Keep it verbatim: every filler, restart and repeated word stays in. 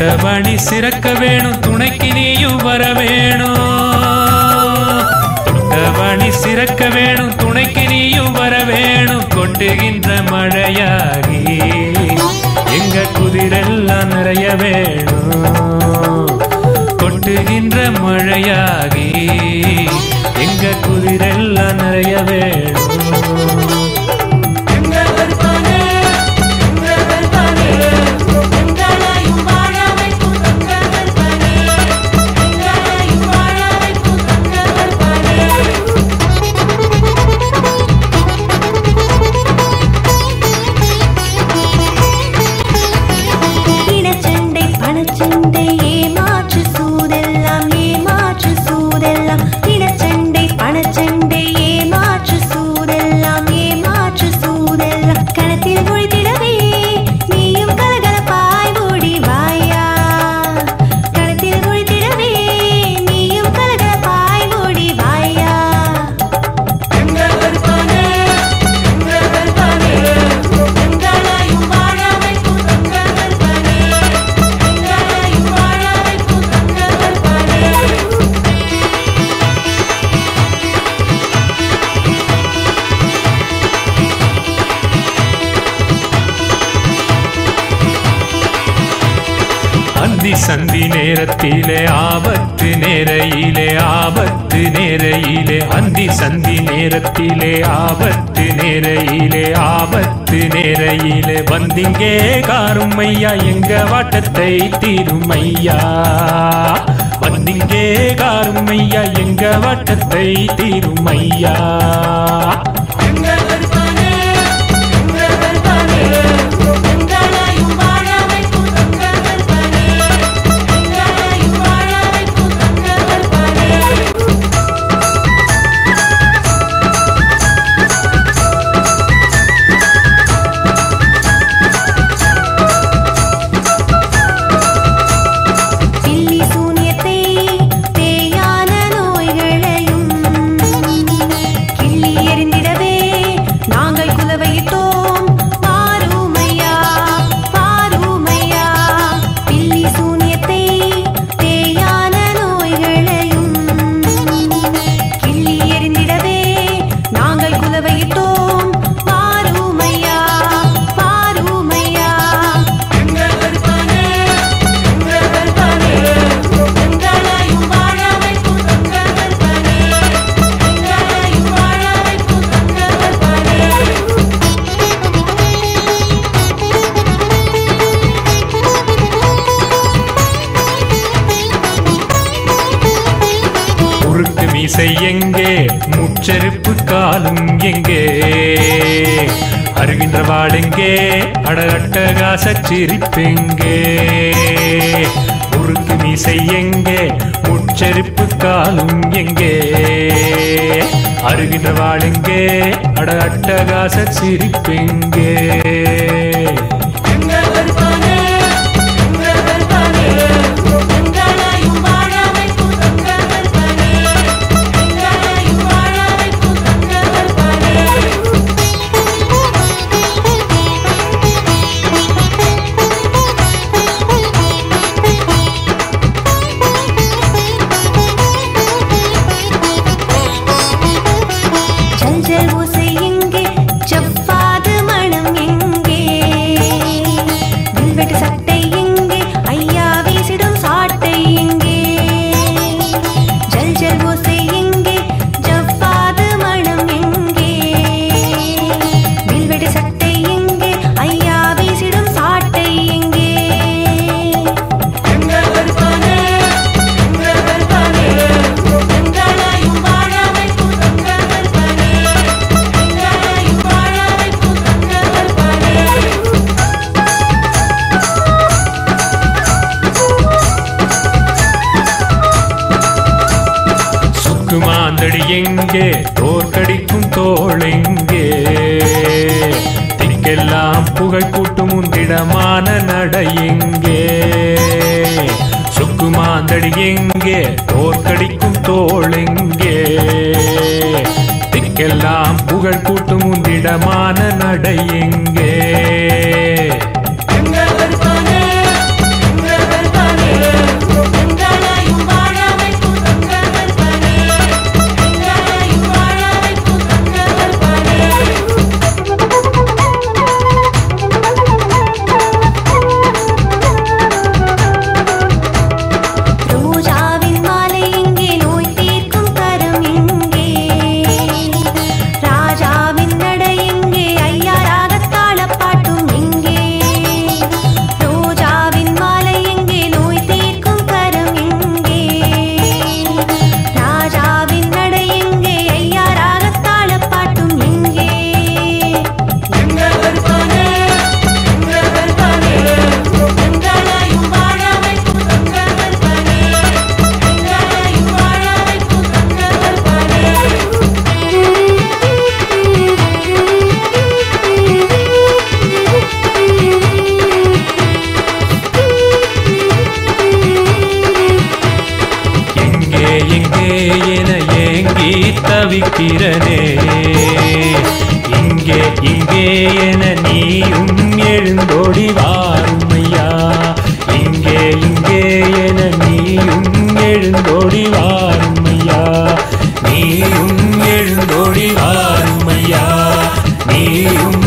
தொட்டபணி சிறக்க வேணும், துணைக்கு நீயும் வர வேணும். தொட்டபணி சிறக்க வேணும், துணைக்கு நீயும் வர வேணும். கொட்டுகின்ற மழையாகி எங்க குதிரெல்லாம் நிறைய வேணும். கொட்டுகின்ற மழையாகி எங்க குதிரெல்லாம் நிறைய வேணும். அந்தி சந்தி நேரத்திலே ஆபத்து நேரையிலே ஆபத்து நேரையிலே அந்தி சந்தி நேரத்திலே ஆபத்து நேரையிலே ஆபத்து நேரையிலே வந்திங்கே காருமையா எங்க வாட்டத்தை தீருமையா. வந்திங்கே காருமையா எங்க வாட்டத்தை தீருமையா. மீசை எங்கே முச்செருப்பு காலும் எங்கே அருகின்ற வாடெங்கே அடகட்டகாச சிரிப்பெங்கே. முறுக்கு மீசை எங்கே முச்செருப்பு காலும் எங்கே அருகின்ற வாடெங்கே அடகட்டகாச சிரிப்பெங்கே. மாந்தடி எங்கே தோற்கடிக்கும் தோளெங்கே திக்கெல்லாம் புகழ் கூட்டும் உந்திடமான நடை எங்கே. சுக்கு மாந்தடி எங்கே தோற்கடிக்கும் தோளெங்கே திக்கெல்லாம் புகழ் கூட்டும் உந்திடமான நடை எங்கே. என நீயும் எழுந்தோடி வாருமையா. இங்கே இங்கே என நீயும் எழுந்தோடி வாருமையா. நீயும் எழுந்தோடி வாருமையா. நீயும்